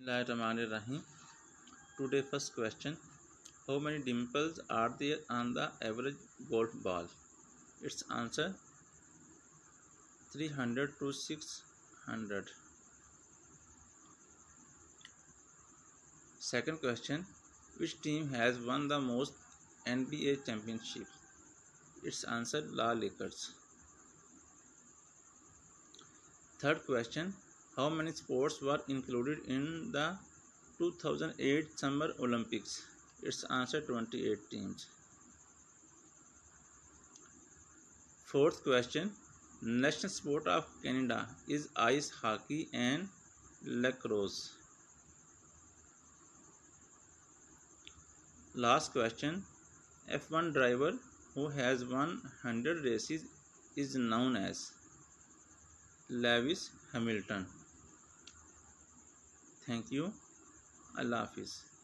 Bismillahirrahmanirrahim. Today first question. How many dimples are there on the average golf ball? Its answer 300 to 600. Second question. Which team has won the most NBA championships? Its answer La Lakers. Third question. How many sports were included in the 2008 Summer Olympics? Its answer 28 teams. Fourth question. National sport of Canada is ice hockey and lacrosse. Last question. F1 driver who has won 100 races is known as Lewis Hamilton. Thank you. Allah Hafiz.